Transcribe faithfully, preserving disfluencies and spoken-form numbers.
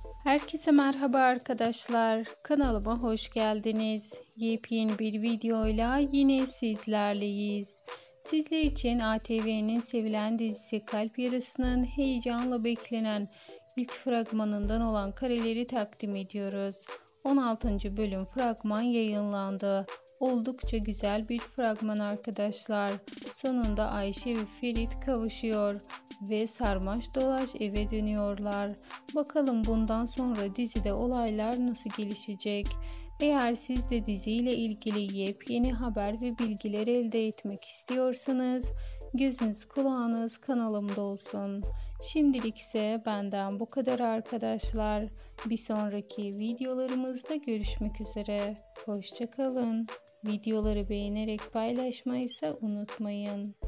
Herkese merhaba arkadaşlar. Kanalıma hoş geldiniz. Yepyeni bir videoyla yine sizlerleyiz. Sizler için A T V'nin sevilen dizisi Kalp Yarısı'nın heyecanla beklenen ilk fragmanından olan kareleri takdim ediyoruz. on altıncı bölüm fragman yayınlandı. Oldukça güzel bir fragman arkadaşlar. Sonunda Ayşe ve Ferit kavuşuyor ve sarmaş dolaş eve dönüyorlar. Bakalım bundan sonra dizide olaylar nasıl gelişecek? Eğer siz de diziyle ilgili yepyeni haber ve bilgiler elde etmek istiyorsanız gözünüz kulağınız kanalımda olsun. Şimdilik ise benden bu kadar arkadaşlar. Bir sonraki videolarımızda görüşmek üzere. Hoşça kalın. Videoları beğenerek paylaşmayı ise unutmayın.